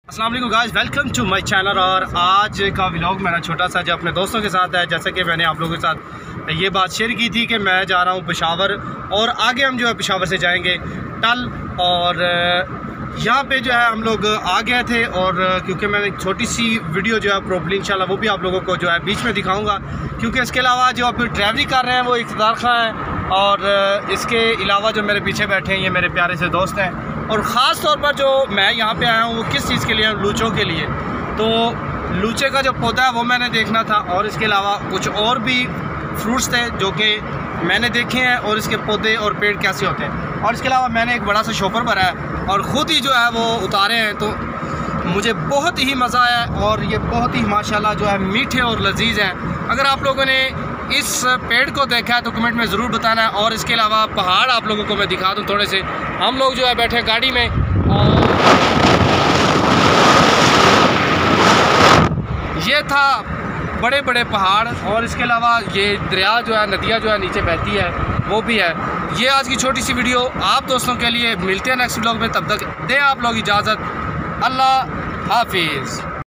अस्सलाम वालेकुम guys, welcome to my channel. और आज का व्लॉग मेरा छोटा सा जो अपने दोस्तों के साथ है। जैसे कि मैंने आप लोगों के साथ ये बात शेयर की थी कि मैं जा रहा हूँ पेशावर और आगे हम जो है पेशावर से जाएंगे टल। और यहाँ पे जो है हम लोग आ गए थे और क्योंकि मैंने एक छोटी सी वीडियो जो है प्रॉपर्ली इंशाल्लाह वो भी आप लोगों को जो है बीच में दिखाऊँगा, क्योंकि इसके अलावा जो आप ट्रैवलिंग कर रहे हैं वो इक़्तिदार खां है और इसके अलावा जो मेरे पीछे बैठे हैं ये मेरे प्यारे से दोस्त हैं। और ख़ास तौर पर जो मैं यहाँ पे आया हूँ वो किस चीज़ के लिए, लूचों के लिए। तो लूचे का जो पौधा है वो मैंने देखना था और इसके अलावा कुछ और भी फ्रूट्स थे जो कि मैंने देखे हैं और इसके पौधे और पेड़ कैसे होते हैं। और इसके अलावा मैंने एक बड़ा सा शॉपर भरा है और ख़ुद ही जो है वो उतारे हैं, तो मुझे बहुत ही मज़ा आया और ये बहुत ही माशाल्लाह जो है मीठे और लजीज हैं। अगर आप लोगों ने इस पेड़ को देखा है तो कमेंट में ज़रूर बताना है। और इसके अलावा पहाड़ आप लोगों को मैं दिखा दूँ थोड़े से। हम लोग जो है बैठे गाड़ी में और ये था बड़े बड़े पहाड़ और इसके अलावा ये दरिया जो है, नदियाँ जो है नीचे बहती है वो भी है। ये आज की छोटी सी वीडियो आप दोस्तों के लिए। मिलते हैं नेक्स्ट व्लॉग में, तब तक दें आप लोग इजाज़त। अल्लाह हाफिज़।